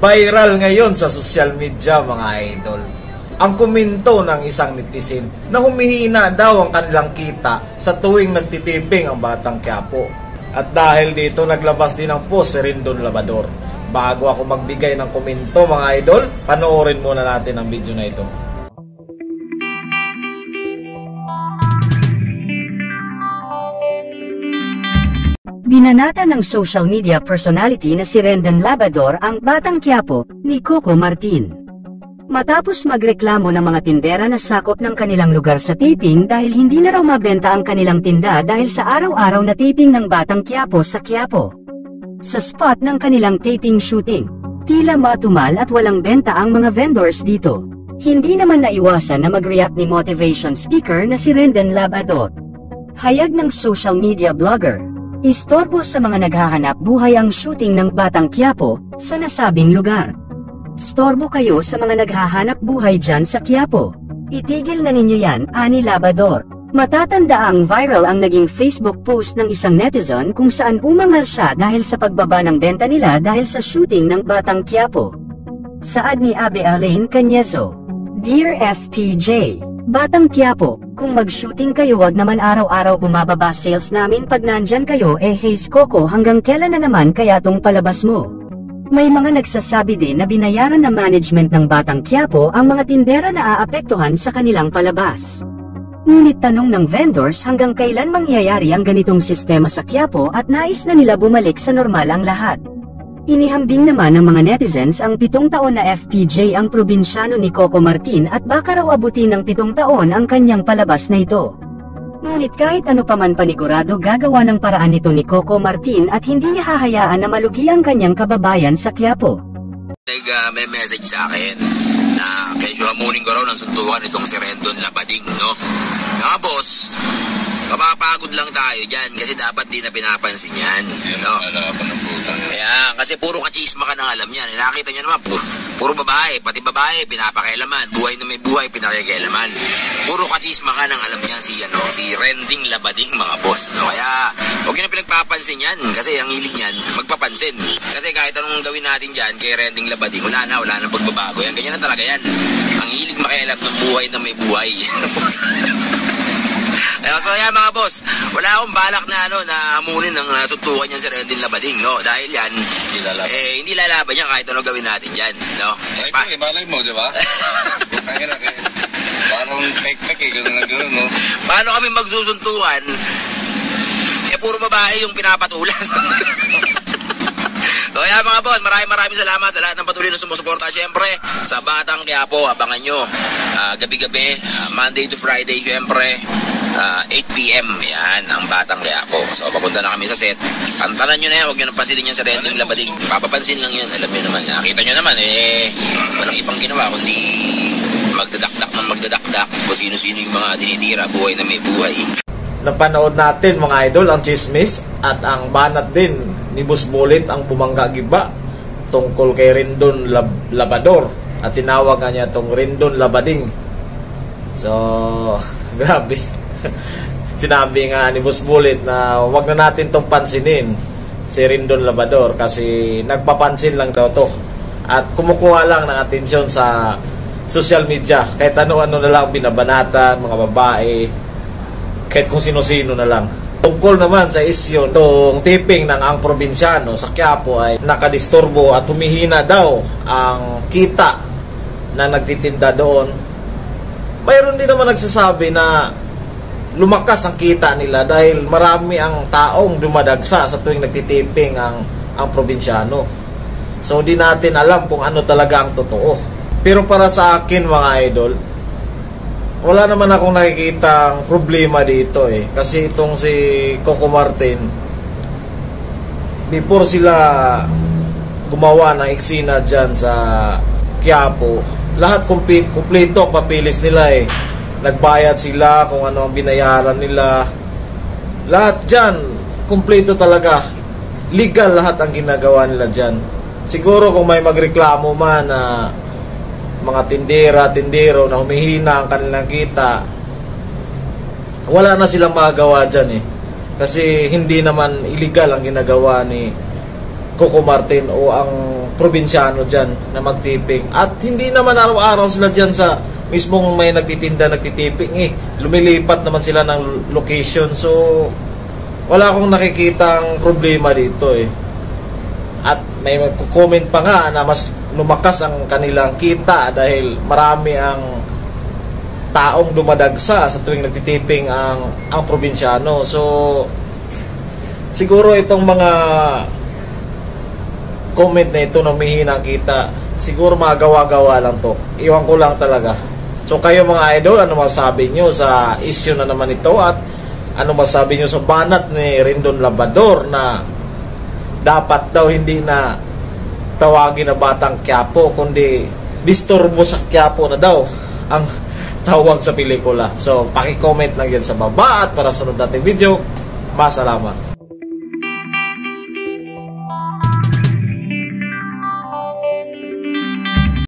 Viral ngayon sa social media mga idol ang komento ng isang netizen na humihina daw ang kanilang kita sa tuwing nagtitiping ang Batang Quiapo. At dahil dito naglabas din ang post si Rendon Labrador. Bago ako magbigay ng komento mga idol, panoorin muna natin ang video na ito. Binanata ng social media personality na si Rendon Labrador ang Batang Quiapo ni Coco Martin. Matapos magreklamo ng mga tindera na sakop ng kanilang lugar sa taping dahil hindi na raw mabenta ang kanilang tinda dahil sa araw-araw na taping ng Batang Quiapo sa Quiapo. Sa spot ng kanilang taping shooting, tila matumal at walang benta ang mga vendors dito. Hindi naman naiwasan na mag-react ni motivation speaker na si Rendon Labrador. Hayag ng social media blogger, istorbo sa mga naghahanap buhay ang shooting ng Batang Quiapo sa nasabing lugar. Storbo kayo sa mga naghahanap buhay dyan sa Quiapo. Itigil na ninyo yan, ani Labrador. Matatanda ang viral ang naging Facebook post ng isang netizen kung saan umangal siya dahil sa pagbaba ng benta nila dahil sa shooting ng Batang Quiapo. Saad ni Abe Alain Cañezo, Dear FPJ, Batang Quiapo, kung mag-shooting kayo wag naman araw-araw bumababa sales namin pag nandyan kayo Haze Coco hanggang kailan na naman kaya tong palabas mo? May mga nagsasabi din na binayaran ng management ng Batang Quiapo ang mga tindera na aapektuhan sa kanilang palabas. Ngunit tanong ng vendors hanggang kailan mangyayari ang ganitong sistema sa Quiapo at nais na nila bumalik sa normal ang lahat. Inihambing naman ng mga netizens ang 7 taon na FPJ ang probinsyano ni Coco Martin at baka raw abutin ng 7 taon ang kanyang palabas na ito. Ngunit kahit ano paman panigurado gagawa ng paraan nito ni Coco Martin at hindi niya hahayaan na malugi ang kanyang kababayan sa Quiapo. May message sa akin na medyo hamunin ko raw ng suntukan itong si Rendon Labrador, no? Mga boss, mapapagod lang tayo dyan kasi dapat di na pinapansin yan, no? Kaya kasi puro kachisma ka ng alam yan. Nakita niya naman, puro babae, pati babae pinapakailaman, buhay na may buhay pinakikailaman. Puro kachisma ka ng alam niyan si Rendon Labrador mga boss, no? Kaya huwag niyo na pinagpapansin yan kasi ang hilig niyan magpapansin. Kasi kahit anong gawin natin dyan kay Rendon Labrador, wala na pagbabago yan. Ganyan na talaga yan. Ang hilig makialam ng buhay na may buhay. So yan mga boss, wala akong balak na na hamunin ng suntukan yan si Rendon Labrador, no? Dahil yan, hindi lalaban yan kahit ano gawin natin yan, no? Malay mo, di ba? Parang pek-pek gano'n, no? Paano kami magsusuntukan? Puro babae yung pinapatulan. So yan mga boss, maraming salamat sa lahat ng patuloy na sumusuporta. Siyempre, sa Batang Quiapo, abangan nyo gabi-gabi, Monday to Friday, siyempre 8 PM, yan ang Batang Quiapo. So papunta na kami sa set. Kantanan nyo na yan, huwag nyo napansinin yan sa Rendon Labrador. Papapansin lang yan, alam nyo naman. Nakita nyo naman, walang ibang ginawa kundi magdadakdak kung sino-sino yung mga tinitira, buhay na may buhay. Napanood natin mga idol ang chismis at ang banat din ni Boss Bullet ang bumangga giba tungkol kay Rendon Labrador at tinawag nga niya itong Rendon Labrador. So grabe. Sinabi nga ni Boss Bullet na wag na natin itong pansinin si Rendon Labrador kasi nagpapansin lang daw to at kumukuha lang ng atensyon sa social media kahit ano-ano na lang binabanatan, mga babae, kahit kung sino-sino na lang. Tungkol naman sa isyu itong taping ng ang probinsyano sa Quiapo ay nakadisturbo at humihina daw ang kita na nagtitinda doon. Mayroon din naman nagsasabi na lumakas ang kita nila dahil marami ang taong dumadagsa sa tuwing nagtitiping ang probinsyano. So di natin alam kung ano talaga ang totoo. Pero para sa akin mga idol, wala naman akong nakikitang problema dito kasi itong si Coco Martin, before sila gumawa ng eksena dyan sa Quiapo, lahat kumpleto ang papilis nila nagbayad sila kung ano ang binayaran nila, lahat dyan kumpleto talaga, legal lahat ang ginagawa nila dyan. Siguro kung may magreklamo man na mga tindero na humihina ang kanilang kita, wala na silang magagawa dyan kasi hindi naman illegal ang ginagawa ni Coco Martin o ang probinsyano dyan na magtiping. At hindi naman araw-araw sila dyan sa mismong may nagtitiping lumilipat naman sila ng location. So wala akong nakikitang problema dito At may magko-comment pa nga na mas lumakas ang kanilang kita dahil marami ang taong dumadagsa sa tuwing nagtitiping ang probinsyano. So siguro itong mga comment na ito na humihina kita, siguro magawa-gawa lang to. Iwan ko lang talaga. So kayo mga idol, ano masabi nyo sa issue na naman ito? At ano masabi nyo sa banat ni Rendon Labrador na dapat daw hindi na tawagin na Batang Quiapo, kundi Disturbo sa Quiapo na daw ang tawag sa pelikula. So paki-comment lang yan sa baba at para sunod natin video. Masalamat.